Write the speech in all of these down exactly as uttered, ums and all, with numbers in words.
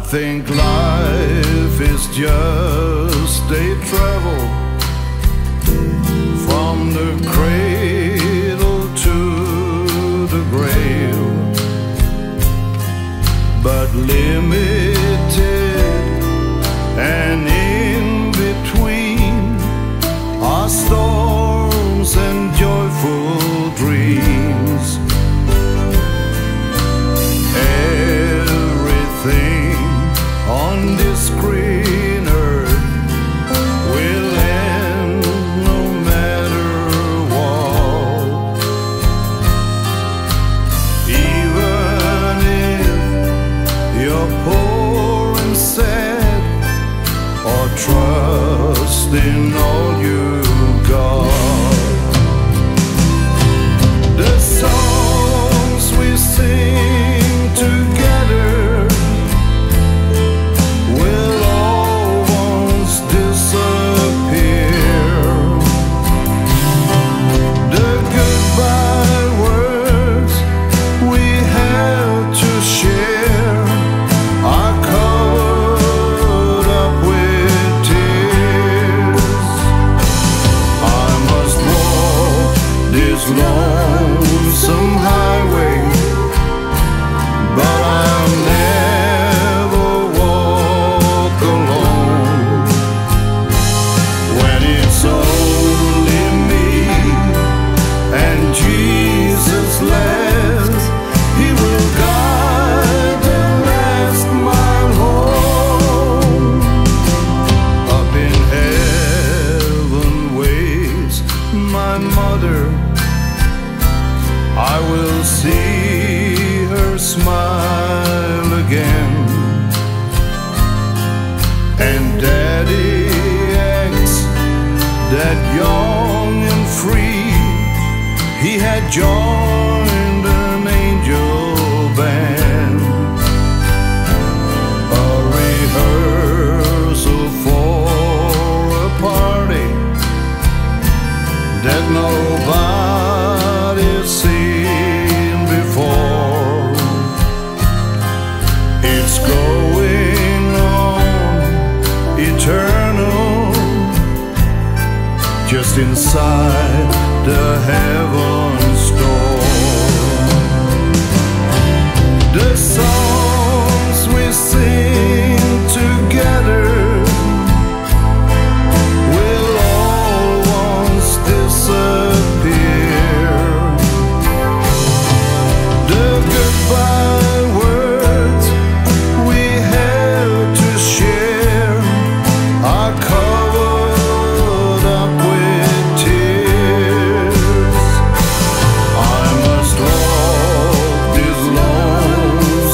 think life is just a travel from the cradle to the grave, but limited, and in between are storms and joyful dreams. Everything on this green earth will end no matter what. Even if you're poor and sad, or trust in all you got. The songs we sing together will all once disappear. The goodbye words we have to share are covered up with tears. I must walk this lonesome highway, but I'll never walk alone. When it's only me and Jesus left, He will guide the last mile home. Up in heaven waits my mother, I will see her smile again. And Daddy acts that young and free, he had joined an angel band. A rehearsal for a party that nobody's seen before. It's going on eternal, just inside the heaven's door. The songs we sing together will all once disappear. The goodbye words we have to share are covered up with tears. I must walk this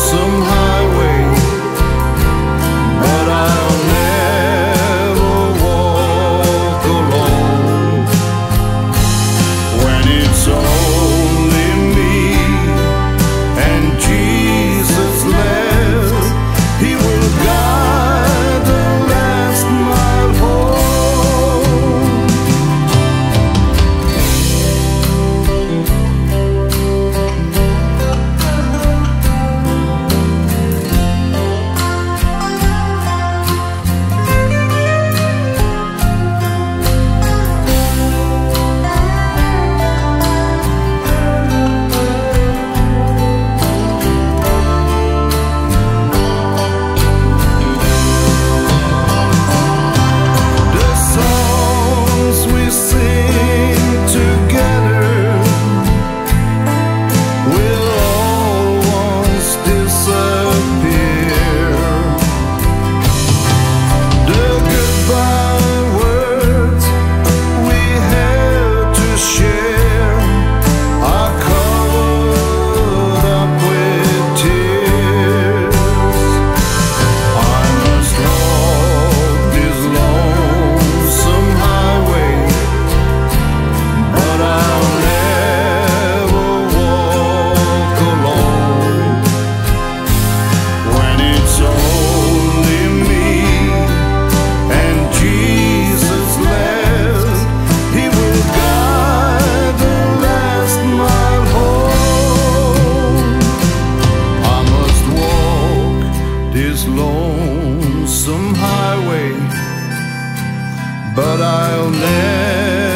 lonesome highway, but I'll never